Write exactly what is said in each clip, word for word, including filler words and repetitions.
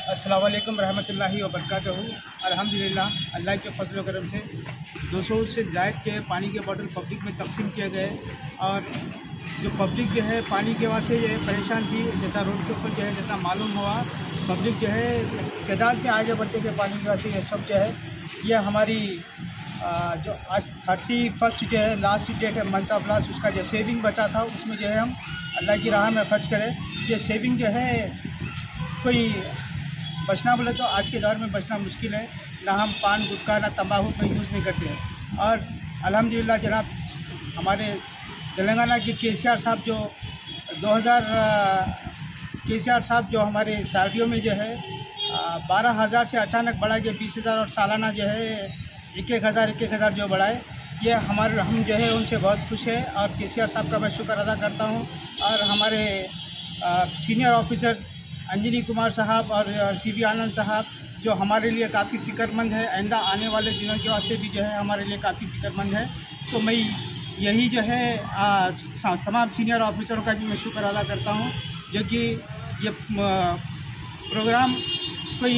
अस्सलाम वालेकुम रहमतुल्लाहि व बरकातहू। अल्हम्दुलिल्लाह, अल्लाह के फजल व करम से दो सौ से ज़ायद के पानी के बोतल पब्लिक में तकसीम किए गए और जो पब्लिक जो है पानी के वजह से जो है परेशान थी। जैसा रोड के ऊपर जो है जैसा मालूम हुआ, पब्लिक जो है तादाद में आगे बढ़ते थे पानी की वजह से। ये सब जो है ये हमारी आ, जो आज थर्टी फर्स्ट जो है लास्ट डेट है मंथ ऑफ लास्ट, उसका जो सेविंग बचा था उसमें जो है हम अल्लाह की राह में खर्च करें। ये सेविंग जो है कोई बचना बोले तो आज के दौर में बचना मुश्किल है। ना हम पान गुटखा ना तंबाकू का यूज़ नहीं करते हैं। और अल्हम्दुलिल्लाह जनाब हमारे तेलंगाना के के सी आर साहब जो दो हज़ार के सी आर साहब जो हमारे सैलरियों में जो है बारह हज़ार से अचानक बढ़ा के बीस हज़ार और सालाना जो है एक एक हज़ार एक एक हज़ार जो बढ़ाए, ये हमारे हम जो है उनसे बहुत खुश है। और के सी आर साहब का मैं शुक्र अदा करता हूँ। और हमारे सीनियर ऑफिसर अंजनी कुमार साहब और सी वी आनंद साहब जो हमारे लिए काफ़ी फ़िक्रमंद है, आइंदा आने वाले दिनों के वास्ते भी जो है हमारे लिए काफ़ी फ़िक्रमंद है। तो मैं यही जो है आ, तमाम सीनियर ऑफिसरों का भी मैं शुक्र अदा करता हूँ, जो कि ये प्रोग्राम कोई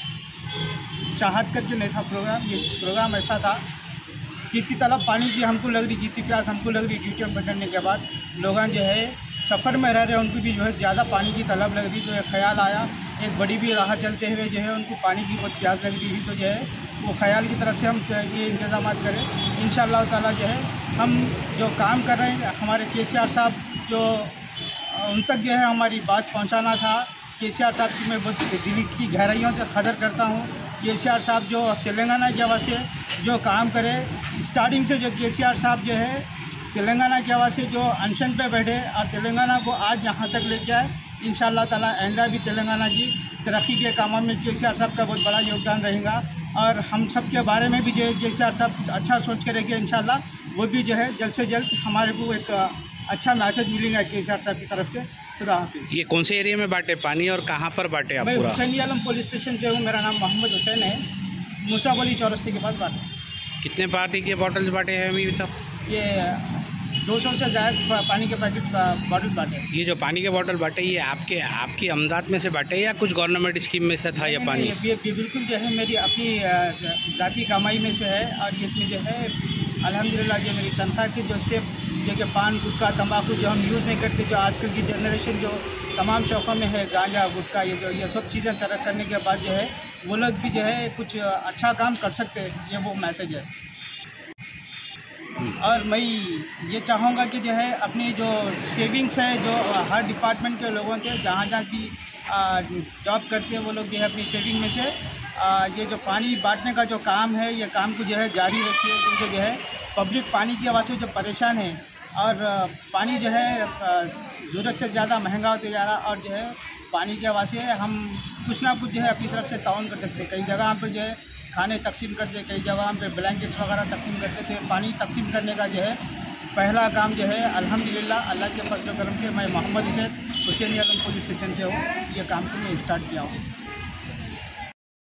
चाहत करके नहीं था। प्रोग्राम ये प्रोग्राम ऐसा था, जितनी तलब पानी की हमको लग रही, जितनी प्यास हमको लग रही, ड्यूटी में बैठने के बाद लोग जो है सफ़र में रह रहे हैं, उनको भी जो है ज़्यादा पानी की तलब लग रही। तो एक ख्याल आया, एक बड़ी भी राह चलते हुए जो है उनको पानी की बहुत प्यास लग रही थी। तो जो है वो ख्याल की तरफ से हम ये इंतज़ाम करें। इंशाअल्लाह ताला जो है हम जो काम कर रहे हैं, हमारे के सी आर साहब जो उन तक जो है हमारी बात पहुँचाना था। के सी आर साहब की मैं बहुत दिल की गहराइयों से कदर करता हूँ। के सी आर साहब जो तेलंगाना की वजह से जो काम करे, स्टार्टिंग से जो के सी आर साहब जो है तेलंगाना की आवाज़ से जो अनशन पे बैठे और तेलंगाना को आज यहाँ तक लेके आए। इंशाअल्लाह ताला आइंदा भी तेलंगाना की तरक्की के कामों में के सी आर साहब का बहुत बड़ा योगदान रहेगा। और हम सब के बारे में भी जो है के सी आर साहब अच्छा सोच के रखें, इंशाअल्लाह वो भी जो है जल्द से जल्द हमारे को एक अच्छा मैसेज मिलेगा के सी आर साहब की तरफ से। खुदा हाफिज़। ये कौन से एरिया में बांटे पानी और कहाँ पर बांटे आप? मैं पूरा हुसैन आलम पुलिस स्टेशन से हूँ। मेरा नाम मोहम्मद हुसैन है। मूसा गली चौरस्ते के पास बांटे। कितने पार्टी के बॉटल्स बांटे हैं अभी तक? ये दो सौ से ज़्यादा पानी के पैकेट बॉटल बांटे। ये जो पानी के बॉटल बांटे ये आपके आपकी आमदनी में से बांटे या कुछ गवर्नमेंट स्कीम में से था ये पानी? ये, ये, ये बिल्कुल जो है मेरी अपनी ज़ाती कमाई में से है। और इसमें जो है अल्हम्दुलिल्लाह ये मेरी तनख्वाह से जो सिर्फ जो कि पान गुटखा तंबाकू जो हम यूज़ नहीं करते, जो आजकल की जनरेशन जो तमाम शौक़ों में है, गांजा गुटखा ये जो ये सब चीज़ें तरक करने के बाद जो है वो लोग भी जो है कुछ अच्छा काम कर सकते हैं, ये वो मैसेज है। और मैं ये चाहूँगा कि जो है अपनी जो सेविंग्स है, जो हर डिपार्टमेंट के लोगों से जहाँ जहाँ भी जॉब करते हैं वो लोग जो है अपनी सेविंग में से आ, ये जो पानी बांटने का जो काम है, ये काम को जो है जारी रखिए। क्योंकि जो है पब्लिक पानी की आवाज़ से जो परेशान है और पानी जो है ज़रूरत से ज़्यादा महंगा होते जा रहा। और जो है पानी की आवाज़ से हम कुछ ना कुछ जो है अपनी तरफ से ताउन कर सकते हैं। कई जगह पर जो है खाने तकसीम करते, कई जगह पे ब्लैंकेट्स वगैरह तकसीम करते थे। पानी तकसीम करने का जो है पहला काम जो है अल्हम्दुलिल्लाह अल्लाह के फजल करम से मैं मोहम्मद हुसैन हुसैन आलम पुलिस स्टेशन से हूँ, ये काम को मैं स्टार्ट किया हूँ।